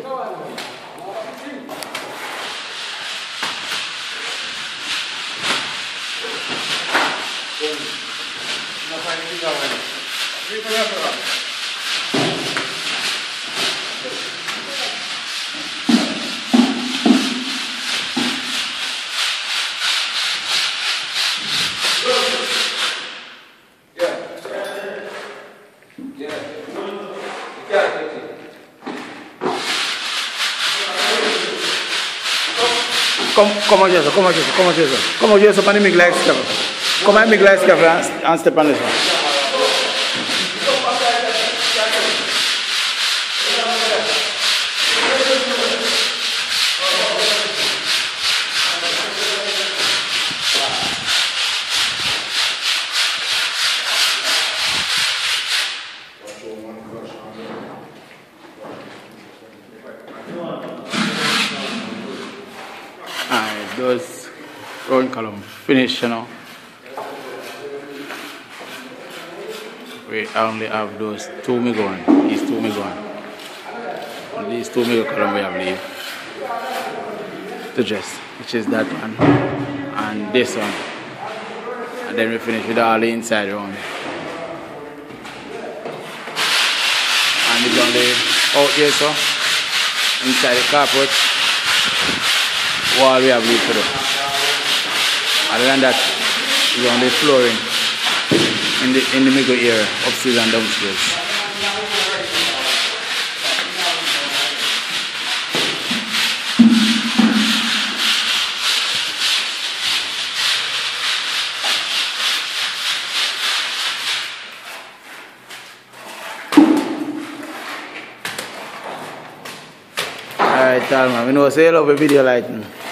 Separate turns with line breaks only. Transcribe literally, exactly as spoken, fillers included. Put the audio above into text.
Come, come on, Jesus, come on, Jesus, come on, Jesus. Come on, Jesus, and make like stuff. Come and make like stuff and, and step on this one. Alright, those round column finish, you know. We only have those two me going, these two me going. And these two me column we have leave to dress, which is that one and this one. And then we finish with all the inside round. And it's only out here, so inside the carpet wall we have leave to do. Other than that, it's only flooring in the in the middle area, upstairs and downstairs. Alright, Talma, we know say you love a video like me.